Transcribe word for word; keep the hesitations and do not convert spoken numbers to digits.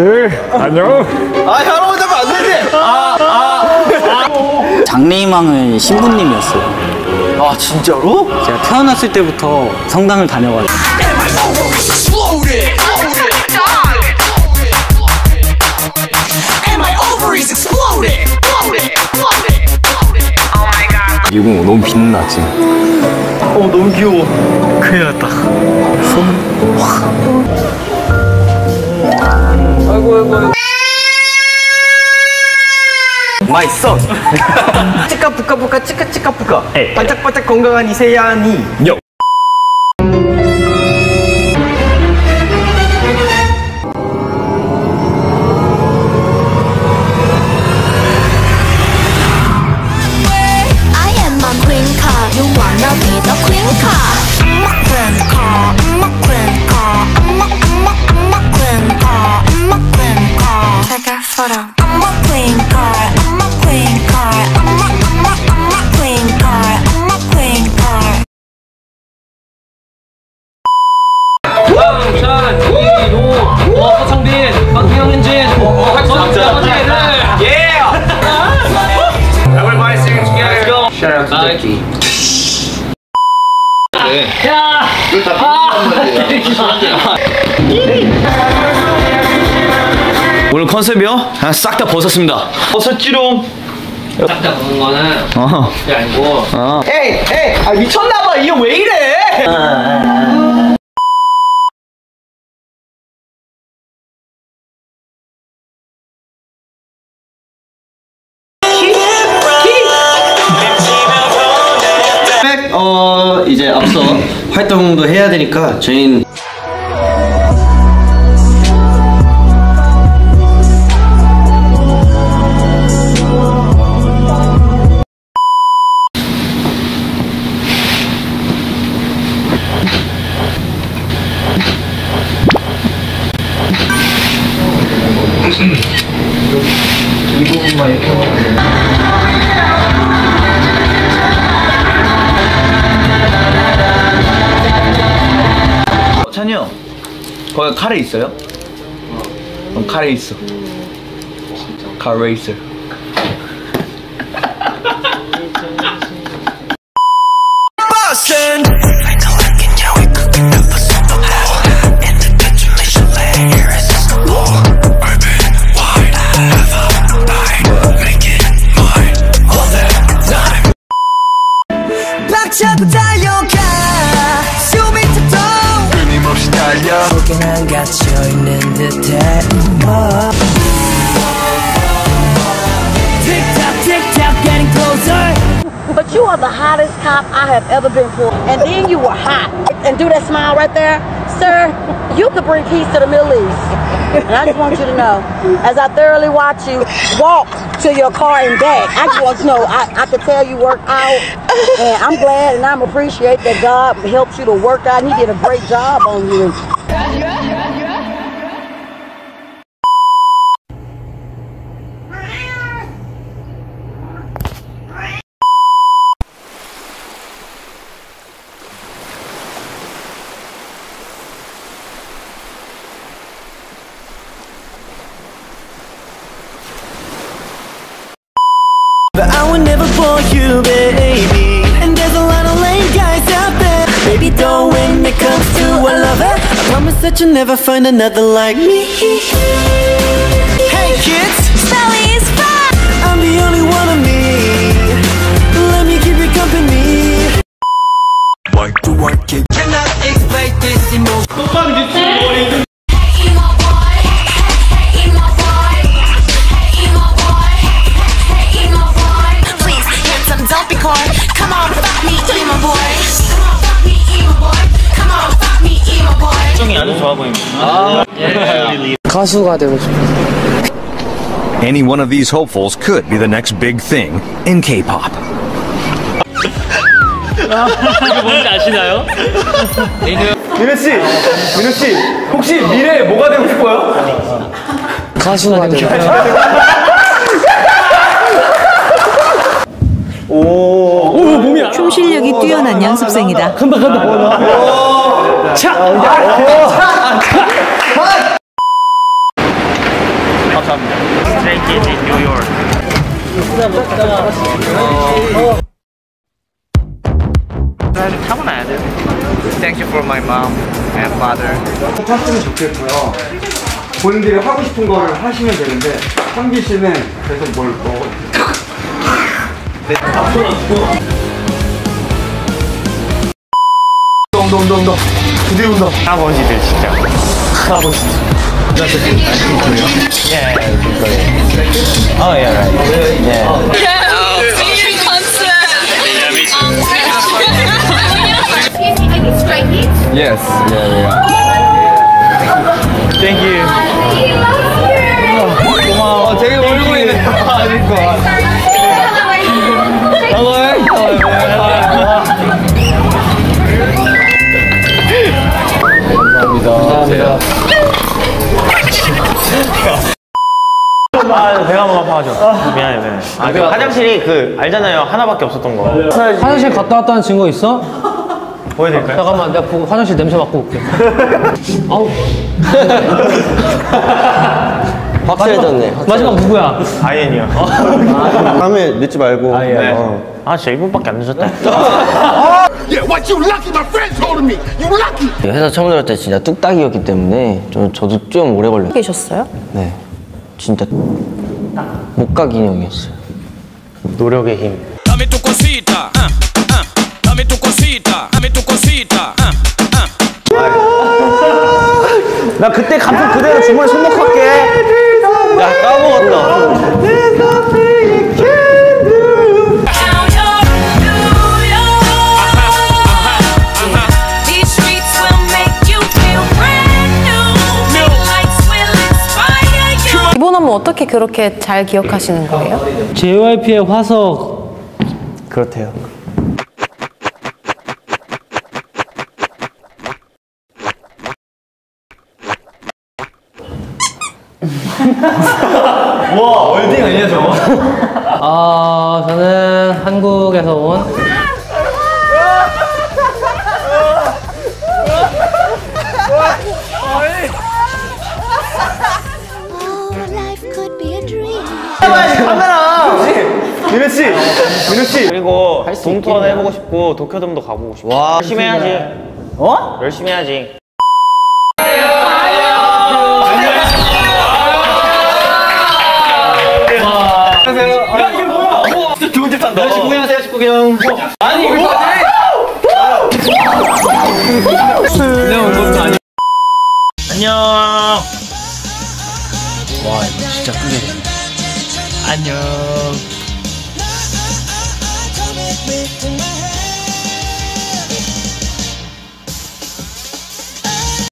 네, 안녕. 아, 혈압 잡으면 안 되지. 아, 아, 아. 장래희망은 신부님이었어요. 아, 진짜로? 제가 태어났을 때부터 성당을 다녀가지고. 이거 너무 빛나지. 어, 너무 귀여워. 큰일 났다. 손. 아이고, 아이고, 아이고. 마이 선. 찌까푸까푸까 찌까찌까푸까. 반짝반짝 건강한 이세연이. 요. 오늘 컨셉이요? 아, 싹 다 벗었습니다. 벗었지롱. 싹 다 벗은 거는 어. 그게 아니고. 어. 에이, 에이, 아 미쳤나봐. 이 형 왜 이래? 어 이제 앞서 활동도 해야 되니까 저희는 이 부분만 이렇게 찬이 형, 거기 카레 있어요? 어. 그럼 카레 있어. 카레 있어. 박차고 달려가 숨이 턱도 끊임없이 달려 속에 난 갇혀있는 듯해 Tick-tock, tick-tock, getting closer. But you are the hottest cop I have ever been for. And then you were hot. And do that smile right there. Sir, you could bring peace to the Middle East. And I just want you to know, as I thoroughly watch you walk to your car and back, I just want you to know, I, I could tell you work out. And I'm glad and I'm appreciate that God helped you to work out. And he did a great job on you. But I would never for you, baby. And there's a lot of lame guys out there. Baby, don't when it comes to a lover, I promise that you'll never find another like me. Hey kids, Sally is fine. I'm the only one of me. Let me keep you company. Like to work it. Cannot explain this emotion. Come on, fuck me, emo boy. Come on, fuck me, emo boy. Come on, fuck me, emo boy. 표정이 아주 좋아 보입니다. 아, 예. 가수가 되고 싶어요. Any one of these hopefuls could be the next big thing in K-pop. 이게 뭔지 아시나요? 민우 씨, 민우 씨, 혹시 미래에 뭐가 되고 싶어요? 가수가 되고 싶어요. 오, 오, 몸이 춤 실력이 뛰어난 연습생이다. 간다, 간다. 차, 차, 차. make it in New York. 좀 타고나야 돼요. Thank you for my mom and father. 하시면 좋겠고요. 본인들이 하고 싶은 거를 하시면 되는데 성기 씨는 계속 뭘 먹어. 네. 운동 운동 운동 부대 운동. 할아버지들 진짜. 할아버지들. Yeah, oh yeah, right. Yeah. Senior concert. Excuse me, are you straight kids? Yes. Yeah, yeah. Thank you. 고마워. 되게 얼굴이 아닐 것 같아. 감사합니다. 아, 배가 너무 아파가지고. 미안해, 미안해. 아, 그 화장실이 그, 알잖아요. 하나밖에 없었던 거. 화장실 갔다 왔다는 증거 있어? 보여드릴까요? 잠깐만, 내가 보고 화장실 냄새 맡고 올게. 아우. 확실해졌네. 마지막 누구야? 아이엔이요. 다음에 늦지 말고. 아, 예. 네. 어. 아, 진짜 일 분밖에 안 늦었다. 회사 처음 들어갈 때 진짜 뚝딱이었기 때문에 좀, 저도 좀 오래 걸렸어요. 계셨어요? 네. 진짜 목각 인형이었어요. 노력의 힘. Dame tu cosita, ah, ah. Dame tu cosita, dame tu cosita, ah, ah. 나 그때 감독 그대로 주머니 손목할게. 야, 까먹었다. These streets will make you feel brand new. Lights will inspire you. 이번 안무 어떻게 그렇게 잘 기억하시는 거예요? 제이와이피의 화석. 그렇대요. 와 월딩 아니야 저거? 아, 저는 한국에서 온 Oh, life could be a dream. 민우 씨, 민우 씨. 그리고 돔투어도 해보고 싶고 도쿄돔도 가보고 싶고. 와, 열심히 해야지. 어? 열심히 해야지. 야 이게 뭐야? 진짜 좋은 집 산다. 십구 경 하세요, 십구 경. 아니 이거 내가 온 것도 아니야. 안녕. 와, 진짜 크게. 안녕.